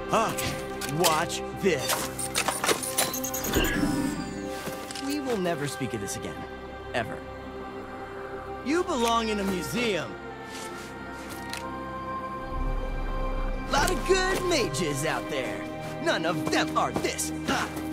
Watch this. We will never speak of this again. Ever. You belong in a museum. Lot of good mages out there. None of them are this.